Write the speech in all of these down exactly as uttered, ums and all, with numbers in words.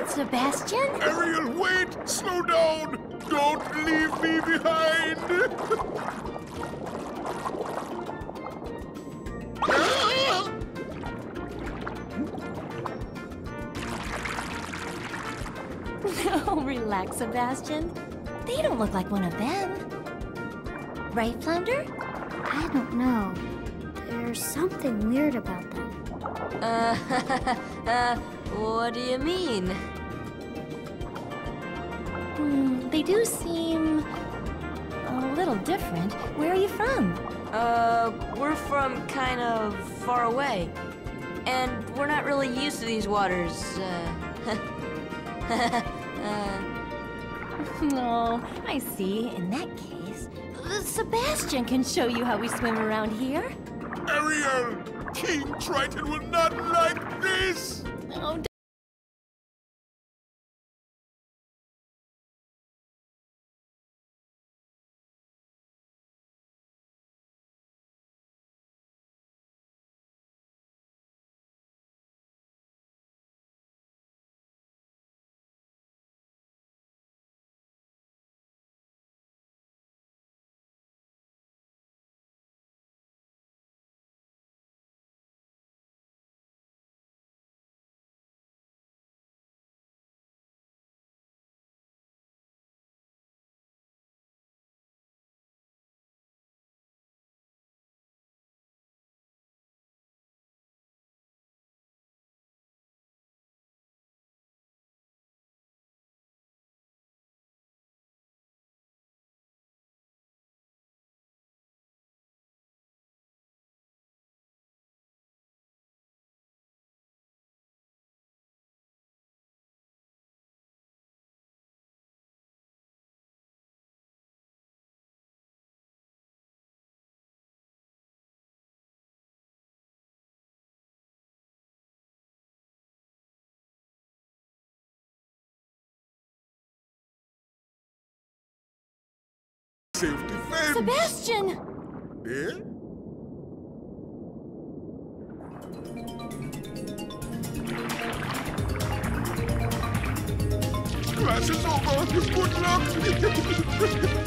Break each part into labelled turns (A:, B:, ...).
A: on, Sebastian.
B: Ariel, wait! Slow down! Don't leave me behind!
A: Oh, relax, Sebastian. They don't look like one of them. Right, Flounder?
C: I don't know. There's something weird about them.
D: Uh, uh, what do you mean?
A: Hmm, they do seem a little different. Where are you from?
D: Uh, we're from kind of far away. And we're not really used to these waters, uh... uh...
A: No, I see. In that case, uh, Sebastian can show you how we swim around here.
B: Ariel! King Triton will not like this!
A: Oh,
B: Self-defense!
A: Sebastian!
B: Eh? Class is over! Good luck!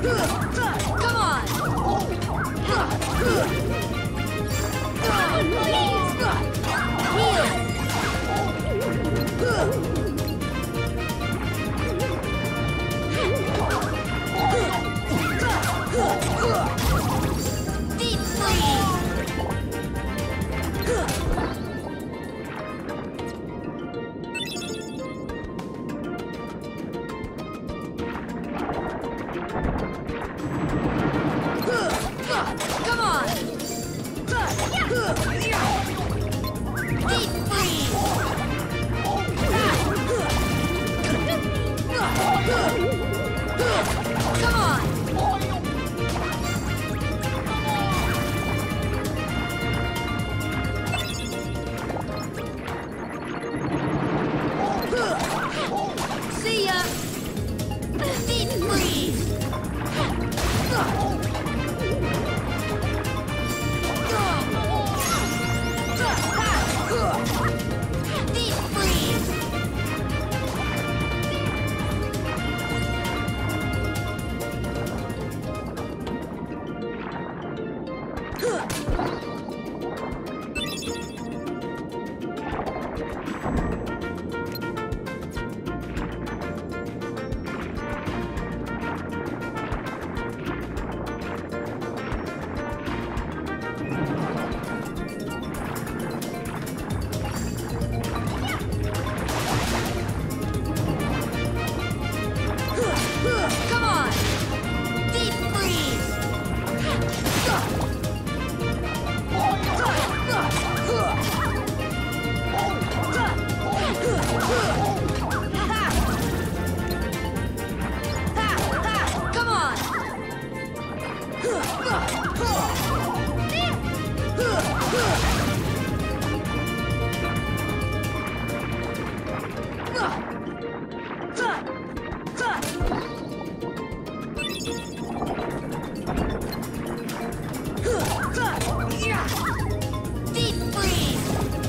D: Come on! Deep freeze! Come on! Deep freeze! Come on! See ya! Deep freeze! Deep freeze! Come on! Deep freeze! Come on! Deep freeze!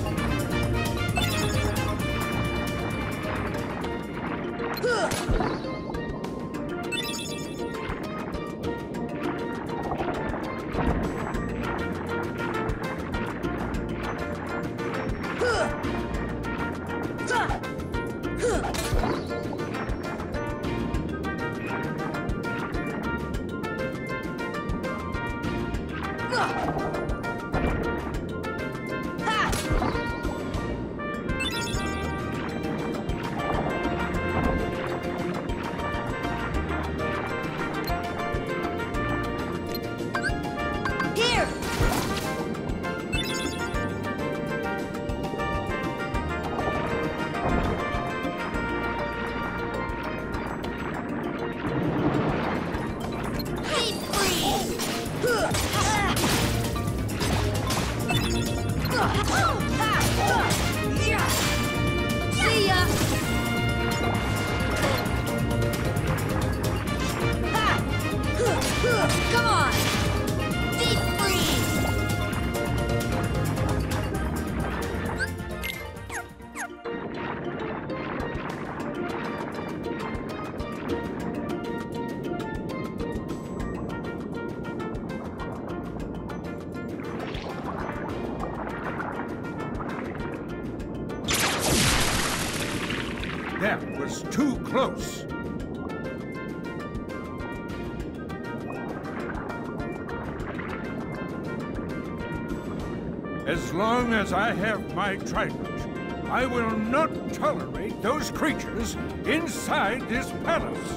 D: Here! Deep freeze! See ya! Come on! Deep freeze!
B: That was too close. As long as I have my trident, I will not tolerate those creatures inside this palace.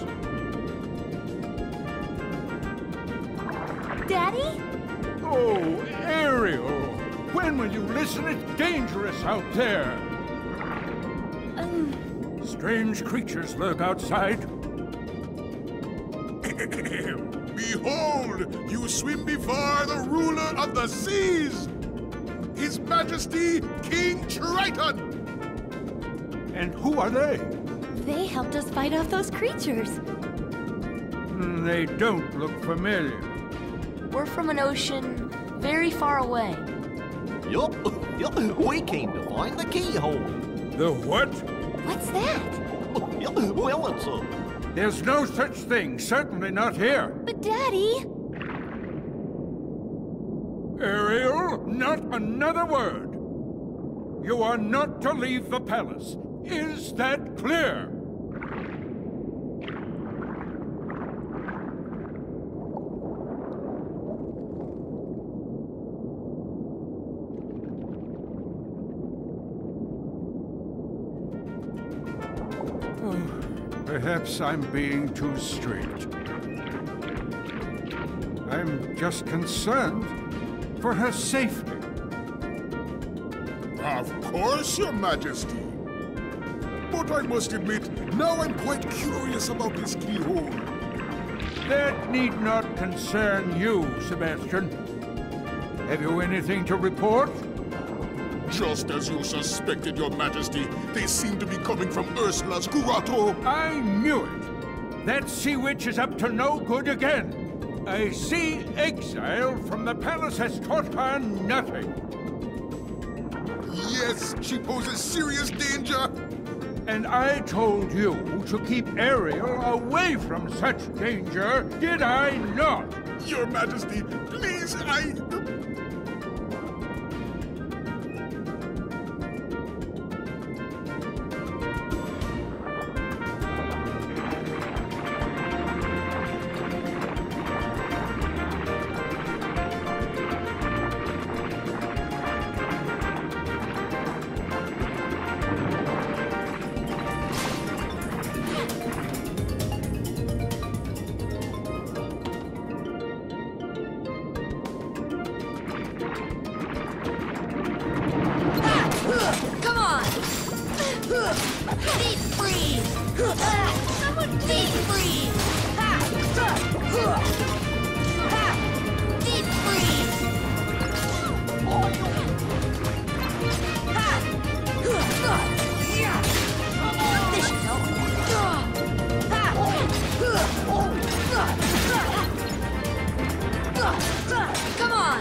A: Daddy?
B: Oh, Ariel, when will you listen? It's dangerous out there.
A: Um,
B: Strange creatures lurk outside.
E: Behold, you swim before the ruler of the seas, His Majesty King Triton.
B: And who are they?
A: they helped us fight off those creatures.
B: Mm, They don't look familiar.
D: We're from an ocean very far away.
F: Yup, yup, we came to find the keyhole.
B: The what?
A: What's that?
F: Yup, well, it's a,
B: There's no such thing, certainly not here.
A: But Daddy...
B: Ariel, not another word. You are not to leave the palace. Is that clear? Perhaps I'm being too strict. I'm just concerned for her safety.
E: Of course, Your Majesty. But I must admit, now I'm quite curious about this keyhole.
B: That need not concern you, Sebastian. Have you anything to report?
E: Just as you suspected, Your Majesty, they seem to be coming from Ursula's grotto.
B: I knew it. That sea witch is up to no good again. A sea exile from the palace has taught her nothing.
E: Yes, she poses serious danger.
B: And I told you to keep Ariel away from such danger, did I not?
E: Your Majesty, please, I...
G: Deep freeze! Someone deep freeze! Deep freeze! This should help. Come on!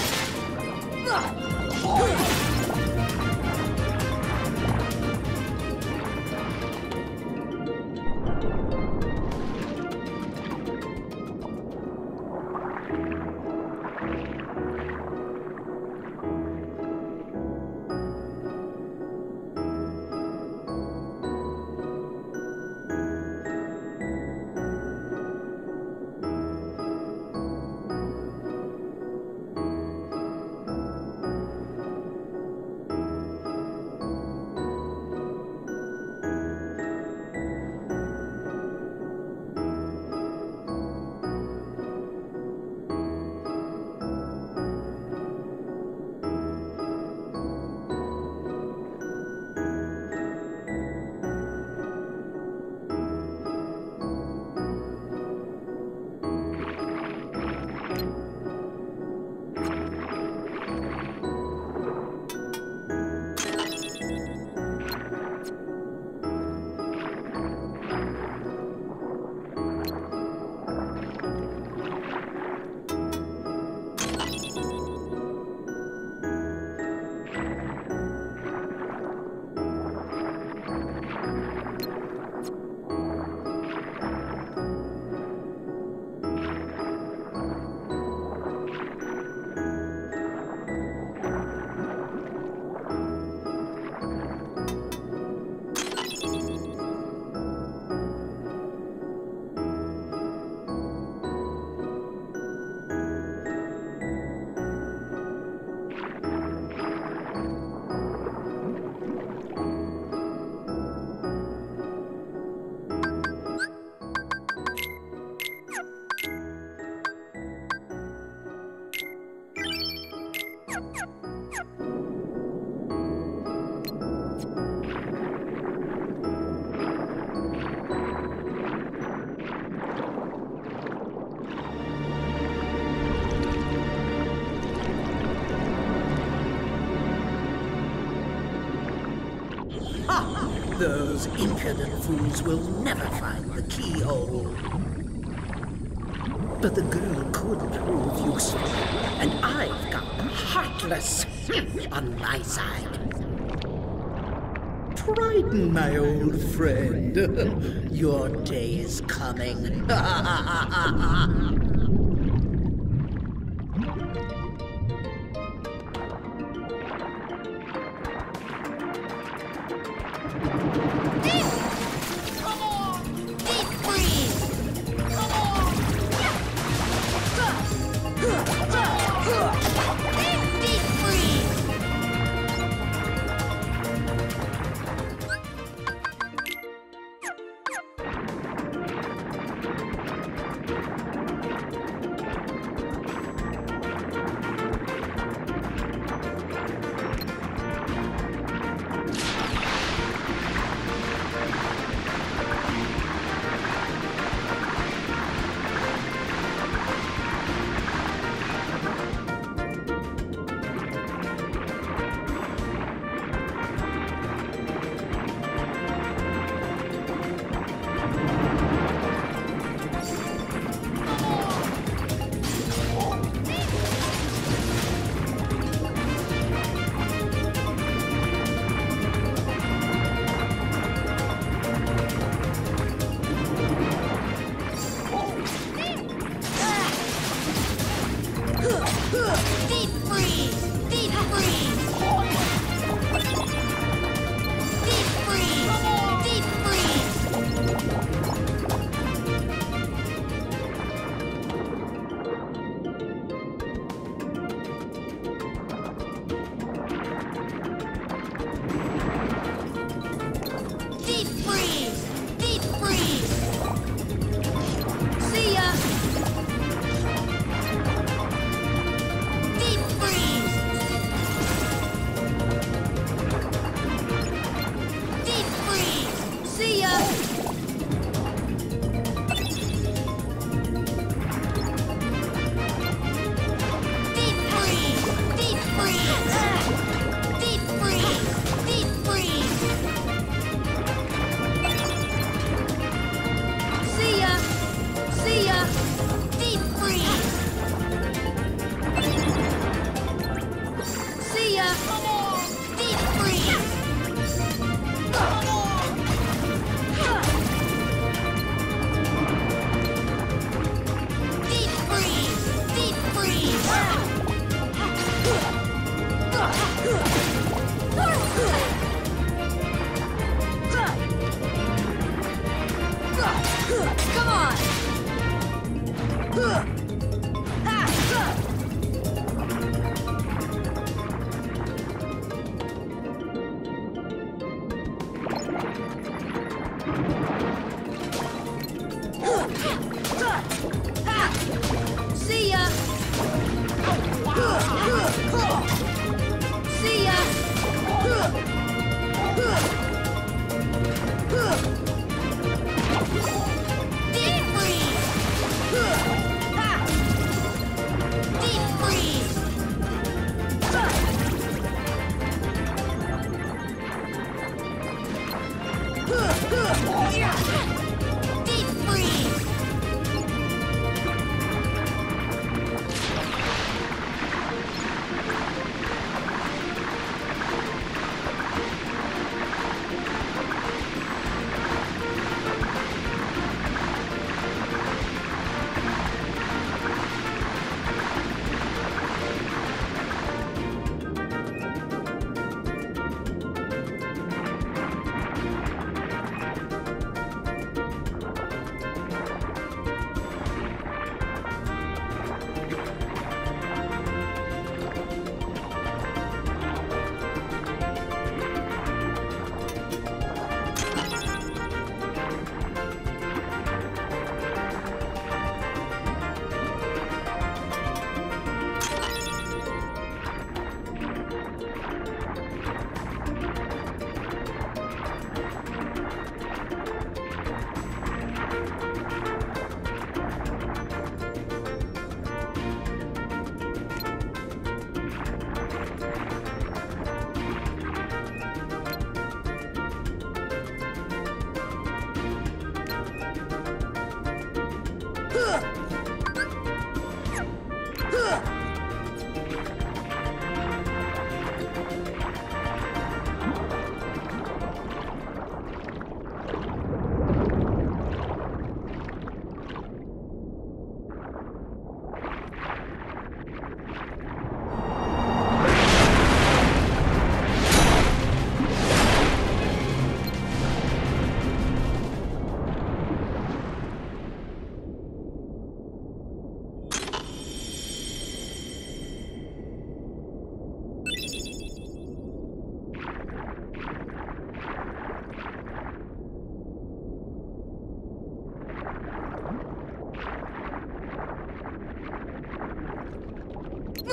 H: Those impudent fools will never find the keyhole. But the girl could prove useful, and I've got the Heartless on my side. Triton, my old friend. Your day is coming.
G: Deep freeze! Deep freeze! Deep freeze! Deep freeze! Deep freeze! Deep freeze! See ya! Deep freeze!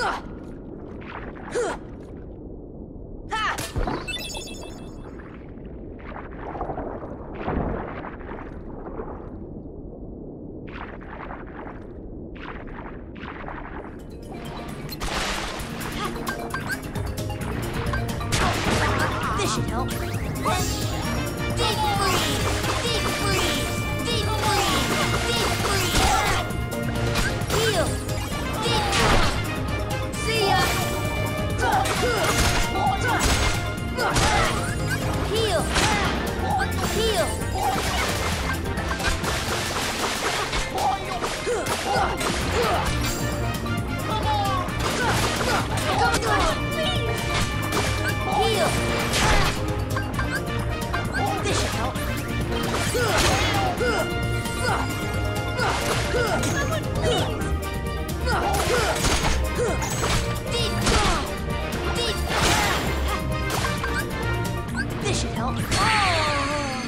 G: This should help. Deep freeze! Deep freeze! Deep freeze! Deep freeze! Heal! Deep freeze! See ya! Heal! Heal! Come on! Heal! This should help. Deep down! Deep This should help. Oh!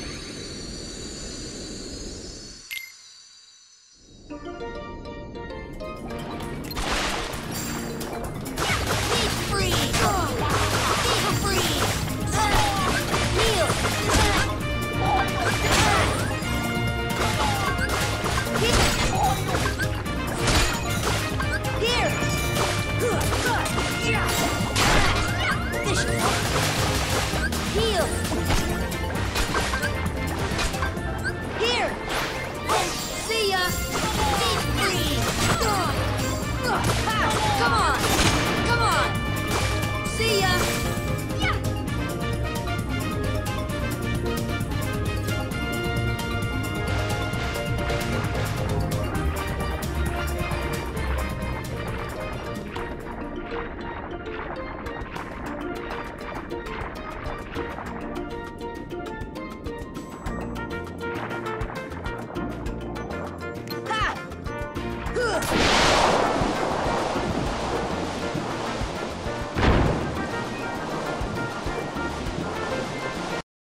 G: Deep freeze! Deep freeze! Heal! Here! This should help. Heal! Here! See ya! Deep freeze! Come on! Come on! See ya! Ha!